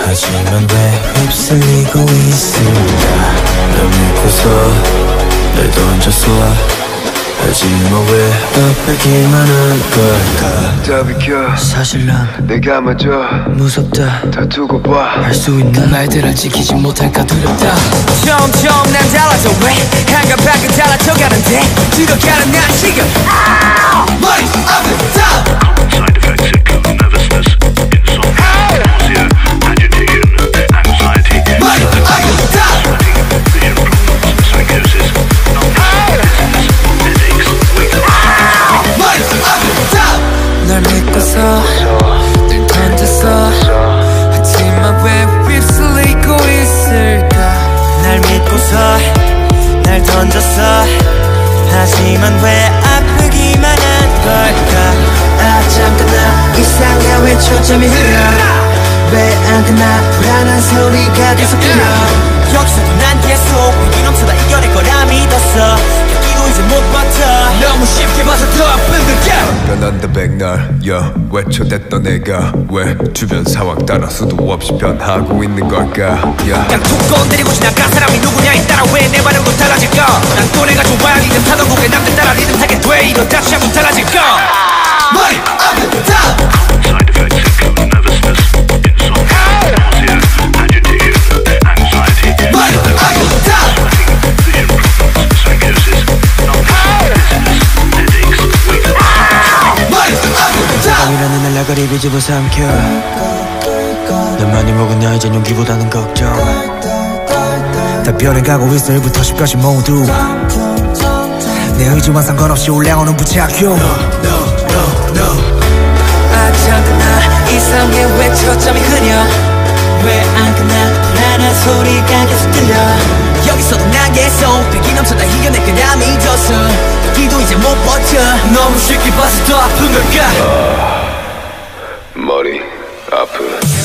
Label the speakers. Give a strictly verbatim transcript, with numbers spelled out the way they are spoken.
Speaker 1: 하지만 왜 휩쓸리고 있을까? 널 믿고서 날 던졌어. 하지만 왜 아프기만 한 걸까?
Speaker 2: 다 비켜
Speaker 1: 사실 난
Speaker 2: 내가 먼저
Speaker 1: 무섭다.
Speaker 2: 다 두고 봐.
Speaker 1: 할 수 있는 그 말들을 지키지 못할까 두렵다.
Speaker 3: 점점 난 달라져 왜 한가밖에 달라져가는데 들어가는 난 지금 머리 앞에 다
Speaker 4: Side effects include nervousness, insomnia, nausea, agitation, anxiety,
Speaker 3: 머리 앞에 다
Speaker 4: vision problems, psychosis, non-dizziness, headaches, weakness.
Speaker 3: 머리 앞에 다
Speaker 1: 널 믿고서 늘 던졌어. 하지만 왜 휩쓸리고 있을까? 날 믿고서 날 던졌어. 하지만 왜 아프기만 한 걸까? 아 잠깐 나 이상해 왜 초점이 흐려? 왜 안 끝나 불안한 소리가 계속 들려. 여기서도 난 계속 위기 넘쳐다 이겨낼 거라 믿었어. 여기도 이제 못 버텨.
Speaker 3: 너무 쉽게 봐서 더 아픈 걸까.
Speaker 2: 변한다 백날 yeah. 외쳐댔던 내가 왜 주변 상황 따라 수도 없이 변하고 있는 걸까? yeah.
Speaker 3: 그냥 툭 건드리고 지나간 사람이 누구냐에 따라 왜 내 반응도 달라질까? 난 또 내가 좋아 리듬 타던 곡에 남들 따라 리듬 타게 돼. 이러다 시합은 달라질까? 머리 앞에 다
Speaker 4: Side effects include nervousness, insomnia, nausea, agitation, anxiety,
Speaker 3: 머리 앞에 다
Speaker 4: vision problems, psychosis, non-dizziness, headaches, weakness.
Speaker 3: 머리 앞에 다
Speaker 1: 밤이라는 날라가리 비집어 삼켜. 난 많이 먹은 나 이젠 용기보다는 걱정. 다 변해가고 있어 일부터 십까지 모두. 내 의지와 상관없이 올라오는 부작용. 아 잠깐 나 이상해 왜 초점이 흐려? 왜 안 끝나 불안한 소리가 계속 들려.
Speaker 3: 여기서도 난 계속 배기 넘쳐다 이겨낼 거라 믿었어. 여기도 이제 못 버텨. 너무 쉽게 봐서 더 아픈 걸까?
Speaker 2: 머리 아프.